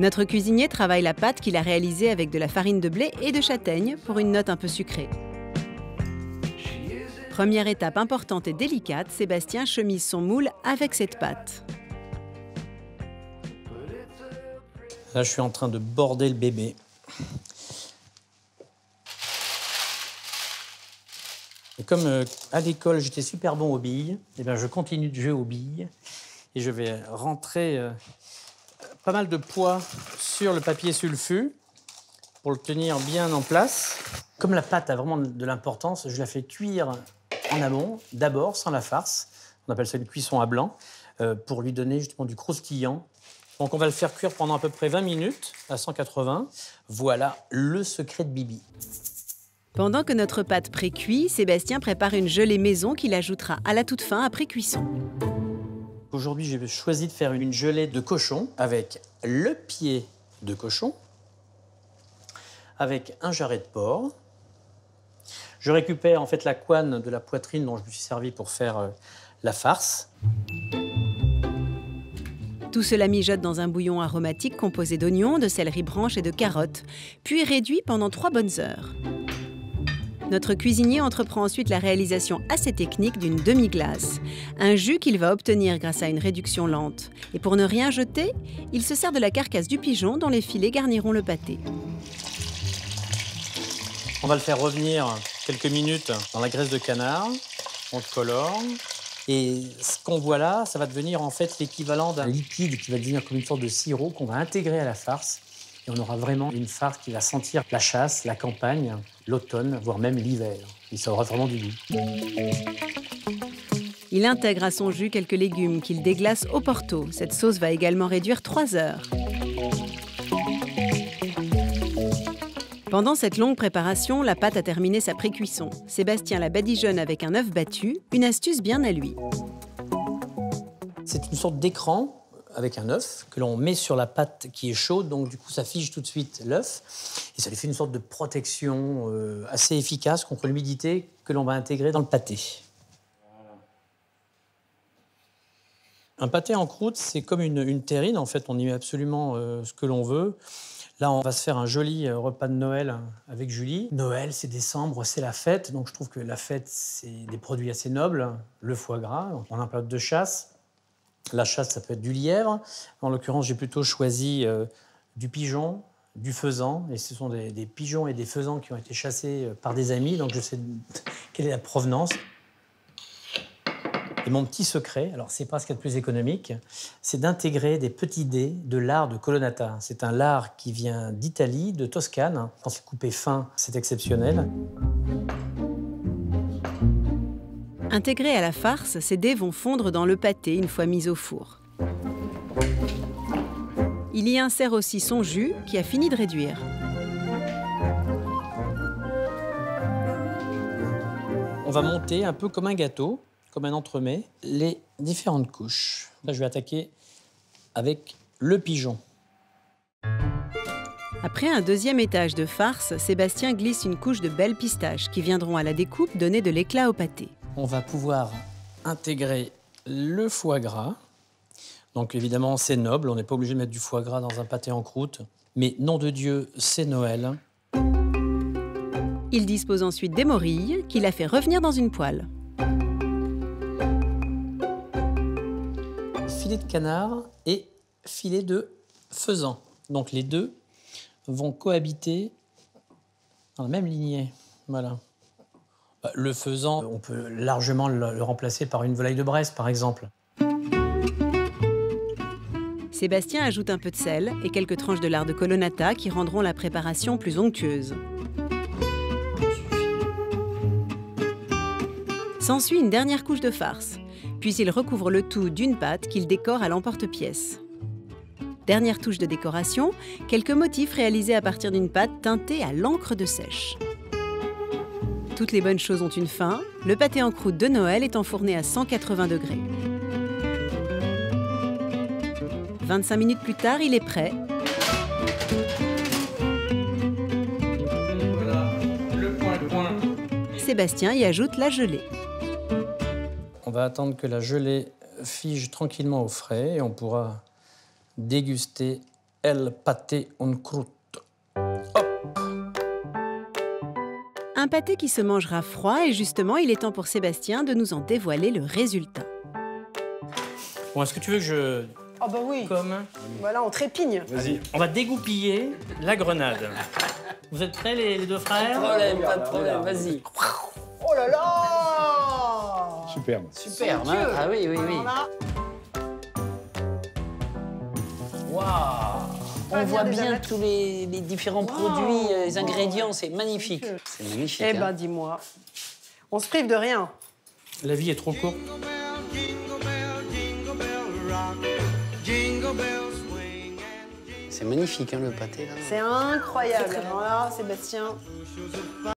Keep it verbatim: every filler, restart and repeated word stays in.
Notre cuisinier travaille la pâte qu'il a réalisée avec de la farine de blé et de châtaigne pour une note un peu sucrée. Première étape importante et délicate, Sébastien chemise son moule avec cette pâte. Là, je suis en train de border le bébé. Et comme euh, à l'école, j'étais super bon aux billes, eh bien, je continue de jouer aux billes et je vais rentrer euh, pas mal de poids sur le papier sulfu pour le tenir bien en place. Comme la pâte a vraiment de l'importance, je la fais cuire en amont, d'abord, sans la farce. On appelle ça une cuisson à blanc, euh, pour lui donner justement du croustillant. Donc on va le faire cuire pendant à peu près vingt minutes à cent quatre-vingts. Voilà le secret de Bibi. Pendant que notre pâte pré-cuit, Sébastien prépare une gelée maison qu'il ajoutera à la toute fin après cuisson. Aujourd'hui, j'ai choisi de faire une gelée de cochon avec le pied de cochon, avec un jarret de porc. Je récupère en fait la couenne de la poitrine dont je me suis servi pour faire euh, la farce. Tout cela mijote dans un bouillon aromatique composé d'oignons, de céleri branche et de carottes, puis réduit pendant trois bonnes heures. Notre cuisinier entreprend ensuite la réalisation assez technique d'une demi-glace, un jus qu'il va obtenir grâce à une réduction lente. Et pour ne rien jeter, il se sert de la carcasse du pigeon dont les filets garniront le pâté. On va le faire revenir quelques minutes dans la graisse de canard. On le colore. Et ce qu'on voit là, ça va devenir en fait l'équivalent d'un liquide qui va devenir comme une sorte de sirop qu'on va intégrer à la farce. Et on aura vraiment une farce qui va sentir la chasse, la campagne, l'automne, voire même l'hiver. Et ça aura vraiment du goût. Il intègre à son jus quelques légumes qu'il déglace au Porto. Cette sauce va également réduire trois heures. Pendant cette longue préparation, la pâte a terminé sa pré-cuisson. Sébastien la badigeonne avec un œuf battu, une astuce bien à lui. C'est une sorte d'écran avec un œuf que l'on met sur la pâte qui est chaude, donc du coup ça fige tout de suite l'œuf et ça lui fait une sorte de protection euh, assez efficace contre l'humidité que l'on va intégrer dans le pâté. Un pâté en croûte, c'est comme une, une terrine, en fait, on y met absolument euh, ce que l'on veut. Là, on va se faire un joli repas de Noël avec Julie. Noël, c'est décembre, c'est la fête, donc je trouve que la fête, c'est des produits assez nobles. Le foie gras, donc on a une période de chasse. La chasse, ça peut être du lièvre. En l'occurrence, j'ai plutôt choisi euh, du pigeon, du faisan. Et ce sont des, des pigeons et des faisans qui ont été chassés par des amis. Donc, je sais quelle est la provenance. Et mon petit secret, alors c'est pas ce qu'il y a de plus économique, c'est d'intégrer des petits dés de lard de Colonnata. C'est un lard qui vient d'Italie, de Toscane. Quand c'est coupé fin, c'est exceptionnel. Intégrés à la farce, ces dés vont fondre dans le pâté une fois mis au four. Il y insère aussi son jus qui a fini de réduire. On va monter un peu comme un gâteau, comme un entremets, les différentes couches. Là, je vais attaquer avec le pigeon. Après un deuxième étage de farce, Sébastien glisse une couche de belles pistaches qui viendront à la découpe donner de l'éclat au pâté. On va pouvoir intégrer le foie gras. Donc évidemment, c'est noble, on n'est pas obligé de mettre du foie gras dans un pâté en croûte. Mais nom de Dieu, c'est Noël. Il dispose ensuite des morilles qu'il a fait revenir dans une poêle. Filet de canard et filet de faisan. Donc les deux vont cohabiter dans la même lignée. Voilà. Le faisan, on peut largement le remplacer par une volaille de Bresse, par exemple. Sébastien ajoute un peu de sel et quelques tranches de lard de Colonnata qui rendront la préparation plus onctueuse. S'ensuit une dernière couche de farce, puis il recouvre le tout d'une pâte qu'il décore à l'emporte-pièce. Dernière touche de décoration, quelques motifs réalisés à partir d'une pâte teintée à l'encre de sèche. Toutes les bonnes choses ont une fin. Le pâté en croûte de Noël est enfourné à cent quatre-vingts degrés. vingt-cinq minutes plus tard, il est prêt. Voilà, le point-point. Sébastien y ajoute la gelée. On va attendre que la gelée fige tranquillement au frais et on pourra déguster El pâté und croûte. Hop. Un pâté qui se mangera froid et justement, il est temps pour Sébastien de nous en dévoiler le résultat. Bon, est-ce que tu veux que je... Oh bah oui. Comme... Voilà, on trépigne. Vas-y. On va dégoupiller la grenade. Vous êtes prêts, les, les deux frères? Pas de problème, pas de problème, vas-y. Oh là là! Superbe. Superbe, hein? Ah oui, oui, oui. Alors là, Waouh! On Pas voit bien bien désamettre. tous les, les différents produits, euh, les ingrédients, c'est magnifique. C'est magnifique. eh hein. ben dis-moi, on se prive de rien. La vie est trop courte. C'est magnifique, hein, le pâté, là. C'est incroyable. Alors là, Sébastien,